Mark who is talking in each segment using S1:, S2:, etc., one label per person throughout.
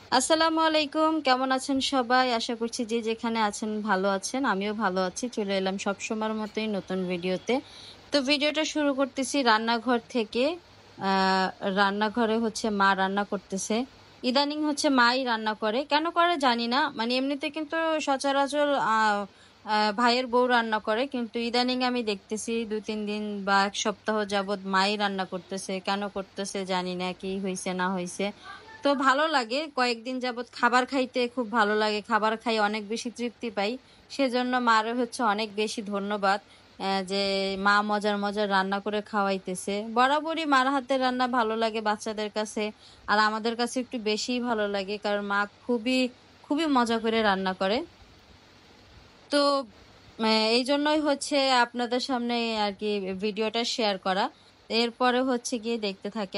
S1: আসসালামু আলাইকুম, কেমন আছেন সবাই? আশা করছি যে যেখানে আছেন ভালো আছেন। আমিও ভালো আছি। চলে এলাম সবসময়ের মতোই নতুন ভিডিওতে। তো ভিডিওটা শুরু করতেছি রান্নাঘর থেকে। আহ রান্নাঘরে হচ্ছে মা রান্না করতেছে। ইদানিং হচ্ছে মাই রান্না করে, কেন করে জানি না। মানে এমনিতে কিন্তু সচরাচর ভাইয়ের বউ রান্না করে, কিন্তু ইদানিং আমি দেখতেছি 2-3 দিন বা এক সপ্তাহ যাবৎ মাই রান্না করতেছে। কেন করতেছে জানি না, কি হয়েছে না হয়েছে। তো ভালো লাগে, কয়েকদিন যাবত খাবার খাইতে খুব ভালো লাগে, খাবার খাই অনেক বেশি তৃপ্তি পাই। সেজন্য মারে হচ্ছে অনেক বেশি ধন্যবাদ, যে মা মজার মজার রান্না করে খাওয়াইতেছে। বরাবরই মার হাতের রান্না ভালো লাগে বাচ্চাদের কাছে, আর আমাদের কাছে একটু বেশিই ভালো লাগে, কারণ মা খুবই খুবই মজা করে রান্না করে। তো এই জন্যই হচ্ছে আপনাদের সামনে আর কি ভিডিওটা শেয়ার করা। এরপরে হচ্ছে গিয়ে দেখতে থাকেন।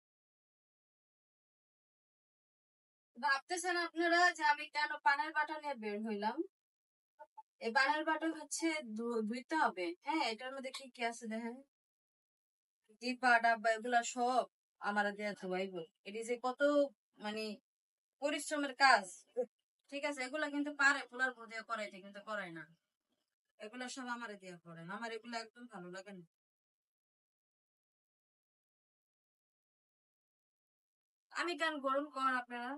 S1: ভাবতেছেন আপনারা যে আমি কেন পানের বাটা নিয়ে বের হইলাম। এই পানের বাটা হচ্ছে ধুইতে হবে। হ্যাঁ, এটার মধ্যে কি কি আছে দেখেন, ডিব্বা ডাব্বা এগুলা সব আমার দিয়ে ধোয়াইব। এটি যে কত মানে পরিশ্রমের কাজ। ঠিক আছে, এগুলা কিন্তু পারে পোলার বউ দিয়ে করাইতে, কিন্তু করায় না। এগুলা সব আমার দিয়ে করেন, আমার এগুলো একদম ভালো লাগে না। আমি কেন গরম কর আপনারা,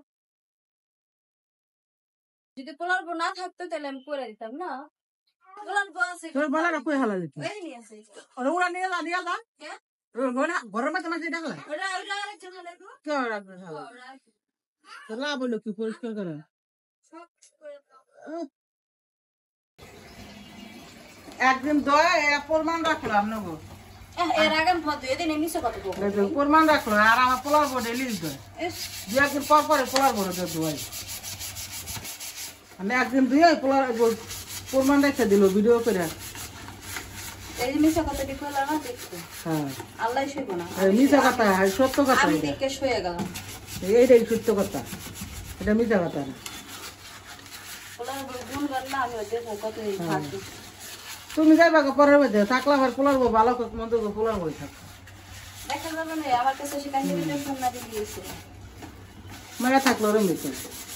S1: যদি পোলার বউ না থাকতো তাহলে আমি করে দিতাম না। পোলার বউ আছে, তোর বলার কই হালা দিত এই নিয়ে আছে ওরা ওরা নিয়ে যা নিয়ে যা কে ওরা ঘরের মধ্যে মাঝে ডাকলা ওরা ওরা আরেকটা হালা গো কে রাখবে হালা তো লাভ হলো কি পরিষ্কার করে একদিন দয়া প্রমাণ রাখলাম না গো এর আগে ভদ্র এদিন এমনিছে কত গো প্রমাণ রাখলো আর আমার পোলার বড় লিজ দেয় দু একদিন পর পরে পোলার বড় দেয় দোয়াই আমি একদিন ধুয়ে পোলার প্রমাণ রেখে দিল ভিডিও করে। এই মিছা কথা কি কইলা না দেখতে, হ্যাঁ আল্লাহই শুইব না। এই মিছা কথা আর সত্য কথা, আমি দেখে শুয়ে গেলাম। এইটাই সত্য কথা, এটা মিছা কথা না। পোলার গুণ গান আমি দেখো কত থাকি। তুমি যাইবা পরের মধ্যে থাকলা আর পোলার ভালো মন্দ পোলার বই থাক দেখা যাবে না। আমার কাছে সেখান থেকে ফোন না দিয়েছে মায়া থাকলো রে মিছে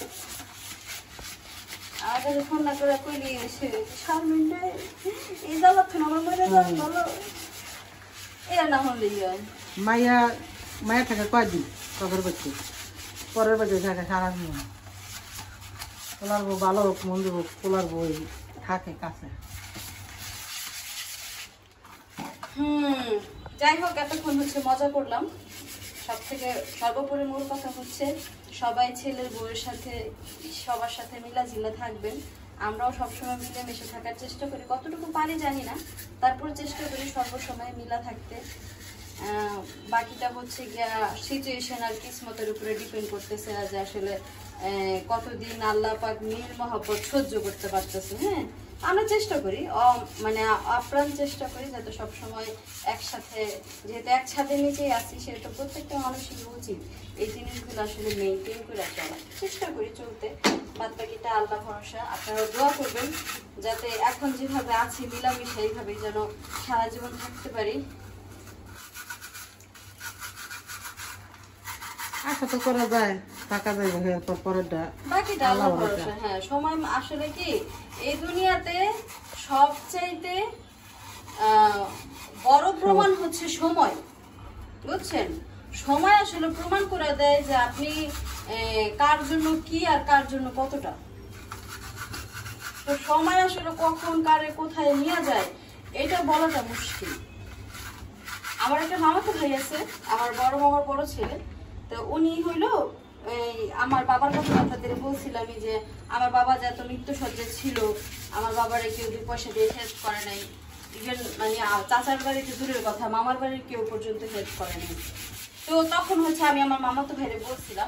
S1: আগে ফোন না করে কইলি এসে 4 মিনিটে এই দাওয়াত না আমার মনে হয় ভালো এরা না হলে মায়া মায়া থাকে কয়দিন কবর বাচ্চা পরের বাজে থাকে সারাদিন। পোলার বউ ভালো হোক মন্দ হোক পোলার বই থাকে কাছে। যাই হোক, এতক্ষণ হচ্ছে মজা করলাম। সব থেকে সর্বোপরি মূল কথা হচ্ছে সবাই ছেলের বউয়ের সাথে সবার সাথে মিলাজিলা থাকবেন। আমরাও সবসময় মিলেমিশে থাকার চেষ্টা করি, কতটুকু পারি জানি না, তারপর চেষ্টা করি সর্বসময় মিলা থাকতে। বাকিটা হচ্ছে গিয়া সিচুয়েশন আর কিসমতের উপরে ডিপেন্ড করতেছে, যে আসলে কতদিন আল্লাহ পাক মিল মহব্বত সহ্য করতে পারতেছে। হ্যাঁ, আমরা চেষ্টা করি, মানে আপ্রাণ চেষ্টা করি যাতে সবসময় একসাথে, যেহেতু একসাথে নিচেই আছি, সেহেতু প্রত্যেকটা মানুষের উচিত এই জিনিসগুলো আসলে মেনটেন করে চলা। চেষ্টা করি চলতে, বাদ বাকিটা আল্লাহ ভরসা। আপনারা দোয়া করবেন যাতে এখন যেভাবে আছি মিলামিশা এইভাবেই যেন সারা জীবন থাকতে পারি। আশা তো করা যায়, টাকা যায় পরেরটা বাকিটা আল্লাহ ভরসা। হ্যাঁ, সময় আসলে কি এই দুনিয়াতে সবচাইতে বড় প্রমাণ হচ্ছে সময়, বুঝছেন? সময় আসলে প্রমাণ করে দেয় যে আপনি কার জন্য কি আর কার জন্য কতটা। তো সময় আসলে কখন কারে কোথায় নিয়ে যায় এটা বলাটা মুশকিল। আমার একটা মামাতো ভাই আছে, আমার বড় মামার বড় ছেলে। তো উনি হইলো আমার বাবার কথা আপনাদের বলছিলাম যে আমার বাবা যত মৃত্যুসজ্জায় ছিল, আমার বাবারে কেউ 2 পয়সা দিয়ে হেল্প করে নাই। ইভেন মানে চাচার বাড়িতে দূরের কথা, মামার বাড়ির কেউ পর্যন্ত হেল্প করে নাই। তো তখন হচ্ছে আমি আমার মামাতো ভাইরে বলছিলাম,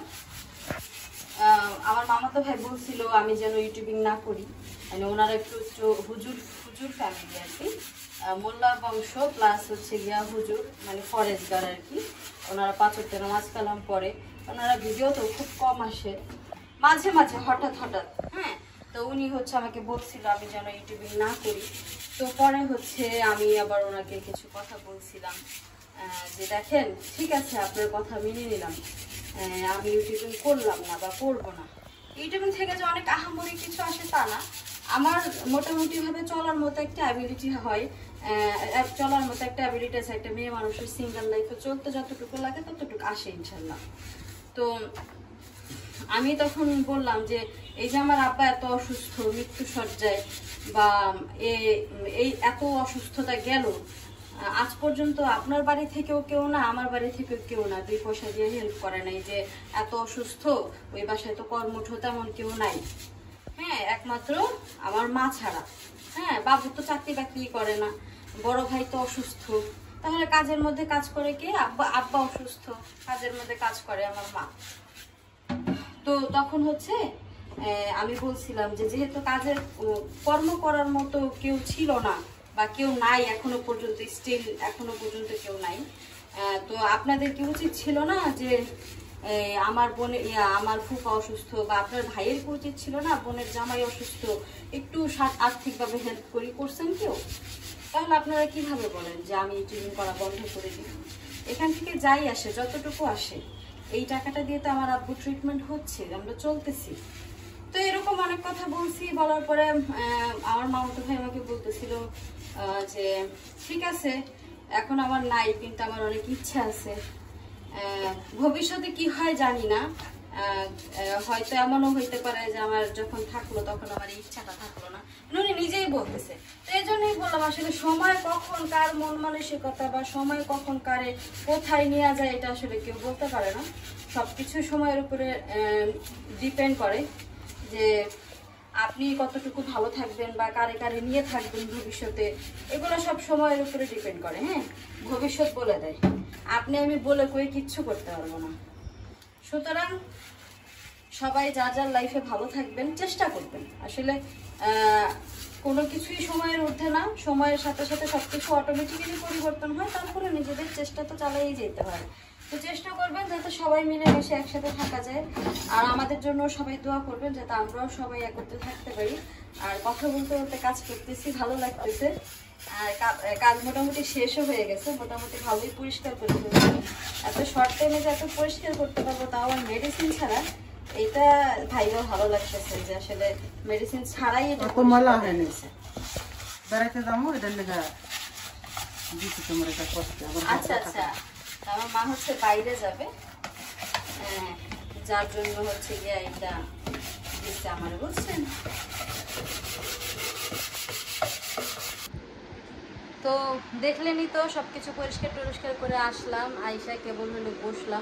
S1: আমার মামাতো ভাই বলছিল আমি যেন ইউটিউবিং না করি। মানে ওনারা একটু হুজুর হুজুর ফ্যামিলি আর কি, মোল্লা বংশ প্লাস হচ্ছে গিয়া হুজুর, মানে ফরেজগার আর কি। ওনারা 5 ওয়াক্ত নামাজ কালাম পড়ে। ওনারা ভিডিও তো খুব কম আসে, মাঝে মাঝে হঠাৎ হঠাৎ। হ্যাঁ, তো উনি হচ্ছে আমাকে বলছিল আমি যেন ইউটিউবিং না করি। তো পরে হচ্ছে আমি আবার ওনাকে কিছু কথা বলছিলাম যে দেখেন ঠিক আছে আপনার কথা মেনে নিলাম, আমি ইউটিউবিং করলাম না বা করবো না। ইউটিউবিং থেকে যে অনেক আহামরি কিছু আসে তা না, আমার মোটামুটি ভাবে চলার মতো একটা অ্যাবিলিটি হয়, চলার মতো একটা অ্যাবিলিটি আছে। একটা মেয়ে মানুষের সিঙ্গেল লাইফে চলতে যতটুকু লাগে ততটুকু আসে ইনশাল্লাহ। তো আমি তখন বললাম যে এই যে আমার আব্বা এত অসুস্থ, মৃত্যু সজ্জায়, বা এই এত অসুস্থতা গেল, আজ পর্যন্ত আপনার বাড়ি থেকেও কেউ না, আমার বাড়ি থেকেও কেউ না 2 পয়সা দিয়ে হেল্প করে নাই। যে এত অসুস্থ, ওই বাসায় তো কর্মঠ তেমন কেউ নাই, হ্যাঁ, একমাত্র আমার মা ছাড়া। হ্যাঁ, বাবু তো চাকরি বাকরি করে না, বড় ভাই তো অসুস্থ, তাহলে কাজের মধ্যে কাজ করে কে? আব্বা। আব্বা অসুস্থ, কাজের মধ্যে কাজ করে আমার মা। তো তখন হচ্ছে আমি বলছিলাম যে যেহেতু কাজের কর্ম করার মতো কেউ ছিল না বা কেউ নাই এখনো পর্যন্ত, স্টিল এখনো পর্যন্ত কেউ নাই, তো আপনাদের কি উচিত ছিল না যে আমার বোনের আমার ফুফা অসুস্থ বা আপনার ভাইয়ের কি উচিত ছিল না বোনের জামাই অসুস্থ, একটু আর্থিকভাবে হেল্প করছেন কেউ? তাহলে আপনারা কিভাবে বলেন যে আমি ট্রেনিং করা বন্ধ করে দিই? এখান থেকে যাই আসে, যতটুকু আসে, এই টাকাটা দিয়ে তো আমার আব্বু ট্রিটমেন্ট হচ্ছে, আমরা চলতেছি। তো এরকম অনেক কথা বলছি, বলার পরে আমার মামাতো ভাই আমাকে বলতেছিল যে ঠিক আছে, এখন আমার নাই, কিন্তু আমার অনেক ইচ্ছা আছে, ভবিষ্যতে কি হয় জানি না, হয়তো এমনও হইতে পারে যে আমার যখন থাকলো তখন আমার ইচ্ছাটা থাকলো না, উনি নিজেই বলতেছে। তো এই জন্যই বললাম, আসলে সময় কখন কার মন মানসিকতা বা সময় কখন কারে কোথায় নিয়ে যায় এটা আসলে কেউ বলতে পারে না। সবকিছু সময়ের উপরে ডিপেন্ড করে যে আপনি কতটুকু ভালো থাকবেন বা কারে কারে নিয়ে থাকবেন ভবিষ্যতে, এগুলো সব সময়ের উপরে ডিপেন্ড করে। হ্যাঁ, ভবিষ্যৎ বলে দেয়, আপনি আমি বলে কই কিচ্ছু করতে পারবো না। সুতরাং সবাই যার যার লাইফে ভালো থাকবেন, চেষ্টা করবেন। আসলে কোনো কিছুই সময়ের ঊর্ধ্বে না, সময়ের সাথে সাথে সবকিছু অটোমেটিক্যালি পরিবর্তন হয়, তারপরে নিজেদের চেষ্টা তো চালিয়েই যেতে হয়। তো চেষ্টা করবেন যাতে সবাই মিলেমিশে একসাথে থাকা যায়, আর আমাদের জন্য সবাই দোয়া করবেন যাতে আমরাও সবাই একত্রে থাকতে পারি। আর কথা বলতে বলতে কাজ করতেছি, ভালো লাগতেছে। আর কাজ মোটামুটি শেষও হয়ে গেছে, মোটামুটি ভালোই পরিষ্কার করে ফেলছি। এত শর্ট টাইমে যে এত পরিষ্কার করতে পারবো, তাও আর মেডিসিন ছাড়া, এটা ভাইও ভালো লাগতেছে যে আসলে মেডিসিন ছাড়াই এটা
S2: ময়লা হয়ে নিছে। বেড়াইতে যাবো, এটার লেগে দিচ্ছি তোমার এটা কষ্ট।
S1: আচ্ছা আচ্ছা, আমার মা হচ্ছে বাইরে যাবে, যার জন্য হচ্ছে গিয়ে এটা দিচ্ছে আমার, বুঝছেন? তো দেখলেনই তো, সবকিছু পরিষ্কার টরিষ্কার করে আসলাম, আইসা কেবল হলে বসলাম।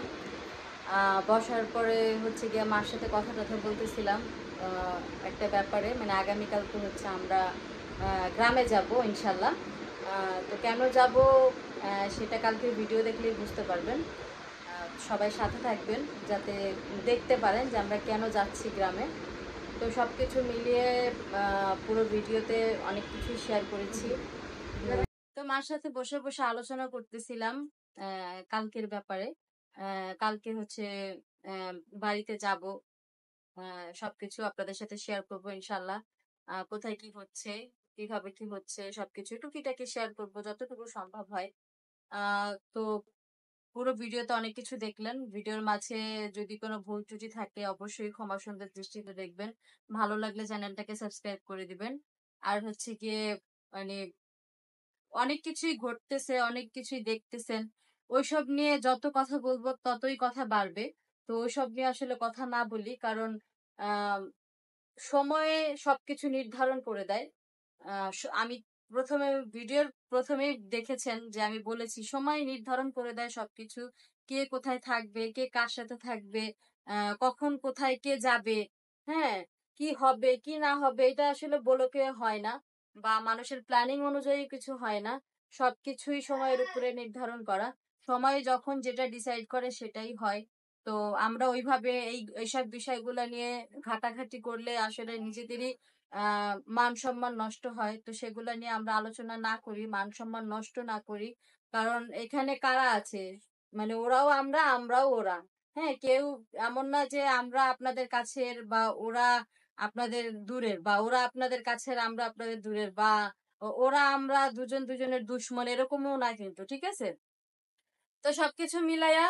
S1: বসার পরে হচ্ছে গিয়ে মার সাথে কথা টথা বলতেছিলাম একটা ব্যাপারে, মানে আগামীকাল তো হচ্ছে আমরা গ্রামে যাব ইনশাল্লাহ। তো কেন যাব সেটা কালকে ভিডিও দেখলেই বুঝতে পারবেন। সবাই সাথে থাকবেন যাতে দেখতে পারেন যে আমরা কেন যাচ্ছি গ্রামে। তো সব কিছু মিলিয়ে পুরো ভিডিওতে অনেক কিছু শেয়ার করেছি। তো মার সাথে বসে বসে আলোচনা করতেছিলাম কালকের ব্যাপারে। কালকে হচ্ছে আহ, বাড়িতে যাব, সবকিছু আপনাদের সাথে শেয়ার করবো ইনশাল্লাহ। কোথায় কি হচ্ছে, কিভাবে কি হচ্ছে, সবকিছু টুকিটাকি শেয়ার করবো যতটুকু সম্ভব হয়। তো পুরো ভিডিওতে অনেক কিছু দেখলেন, ভিডিওর মাঝে যদি কোনো ভুল ত্রুটি থাকে অবশ্যই ক্ষমা সুন্দর দৃষ্টিতে দেখবেন। ভালো লাগলে চ্যানেলটাকে সাবস্ক্রাইব করে দিবেন। আর হচ্ছে গিয়ে মানে অনেক কিছুই ঘটতেছে, অনেক কিছুই দেখতেছেন, ওইসব নিয়ে যত কথা বলবো ততই কথা বাড়বে। তো ওইসব নিয়ে আসলে কথা না বলি, কারণ আহ সময়ে সবকিছু নির্ধারণ করে দেয়। আমি প্রথমে ভিডিওর প্রথমে দেখেছেন যে আমি বলেছি সময় নির্ধারণ করে দেয় সবকিছু, কে কোথায় থাকবে, কে কার সাথে থাকবে, কখন কোথায় কে যাবে, হ্যাঁ, কি হবে কি না হবে এটা আসলে বলকে হয় না, বা মানুষের প্ল্যানিং অনুযায়ী কিছু হয় না। সবকিছুই সময়ের উপরে নির্ধারণ করা, সময় যখন যেটা ডিসাইড করে সেটাই হয়। তো আমরা ওইভাবে এইসব বিষয়গুলো নিয়ে ঘাটাঘাটি করলে আসলে নিজেদেরই মান সম্মান নষ্ট হয়। তো সেগুলা নিয়ে আমরা আলোচনা না করি, মান সম্মান নষ্ট না করি। কারণ এখানে কারা আছে, মানে ওরাও আমরা, আমরাও ওরা। হ্যাঁ, কেউ এমন না যে আমরা আপনাদের কাছের বা ওরা আপনাদের দূরের, বা ওরা আপনাদের কাছের আমরা আপনাদের দূরের, বা ওরা আমরা দুজন দুজনের দুশ্মন, এরকমও না কিন্তু, ঠিক আছে? তো সবকিছু মিলাইয়া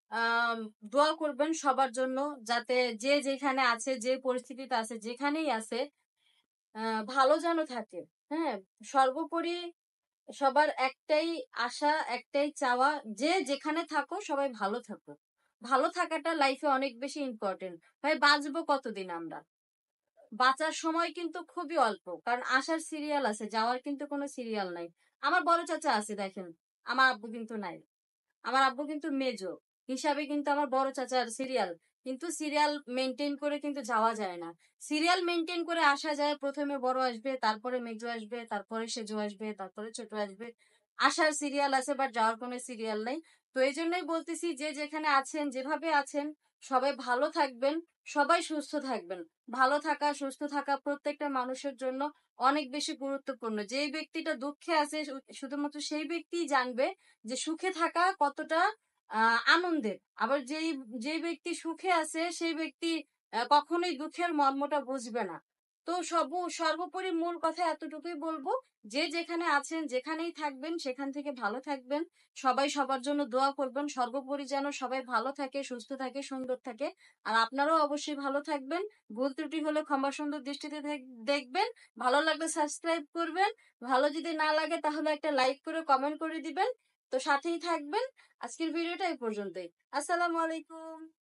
S1: আম দোয়া করবেন সবার জন্য, যাতে যে যেখানে আছে, যে পরিস্থিতিতে আছে, যেখানেই আছে আ ভালো যেন থাকে। হ্যাঁ? সর্বোপরি সবার একটাই আশা, একটাই চাওয়া, যে যেখানে থাকো সবাই ভালো থাকো। ভালো থাকাটা লাইফে অনেক বেশি ইম্পোর্টেন্ট। ভাই বাঁচবো কতদিন আমরা? বাঁচার সময় কিন্তু খুবই অল্প। কারণ আসার সিরিয়াল আছে, যাওয়ার কিন্তু কোনো সিরিয়াল নাই। আমার বড় চাচা আছে দেখেন, আমার আব্বু কিন্তু নাই। আমার আব্বু কিন্তু মেজো হিসাবে কিন্তু আমার বড় চাচার সিরিয়াল। কিন্তু সিরিয়াল মেইনটেইন করে কিন্তু যাওয়া যায় না। সিরিয়াল মেইনটেইন করে আসা যায়, ১ম এ বড় আসবে, তারপরে মেজো আসবে, তারপরে সেজো আসবে, তারপরে ছোট আসবে। আসার সিরিয়াল আছে বাট যাওয়ার কোনো সিরিয়াল নাই। তো এইজন্যই বলতেছি, যে যেখানে আছেন, যেভাবে আছেন সবাই ভালো থাকবেন, সবাই সুস্থ থাকবেন। ভালো থাকা, সুস্থ থাকা প্রত্যেকটা মানুষের জন্য অনেক বেশি গুরুত্বপূর্ণ। যেই ব্যক্তিটা দুঃখে আছে শুধুমাত্র সেই ব্যক্তিই জানবে যে সুখে থাকা কতটা আনন্দের। আবার যেই ব্যক্তি সুখে আছে সেই ব্যক্তি কখনোই দুঃখের মর্মটা বুঝবে না। তো সর্বোপরি মূল কথা এতটুকুই বলবো, যে যেখানে আছেন, যেখানেই থাকবেন সেখান থেকে ভালো থাকবেন। সবাই সবার জন্য দোয়া করবেন। সর্বোপরি যেন সবাই ভালো থাকে, সুস্থ থাকে, সুন্দর থাকে। আর আপনারাও অবশ্যই ভালো থাকবেন। ভুল ত্রুটি হলে ক্ষমা সুন্দর দৃষ্টিতে দেখবেন। ভালো লাগলে সাবস্ক্রাইব করবেন। ভালো যদি না লাগে তাহলে একটা লাইক করে কমেন্ট করে দিবেন। তো সাথেই থাকবেন। আজকের ভিডিওটা এই পর্যন্তই। আসসালামু আলাইকুম।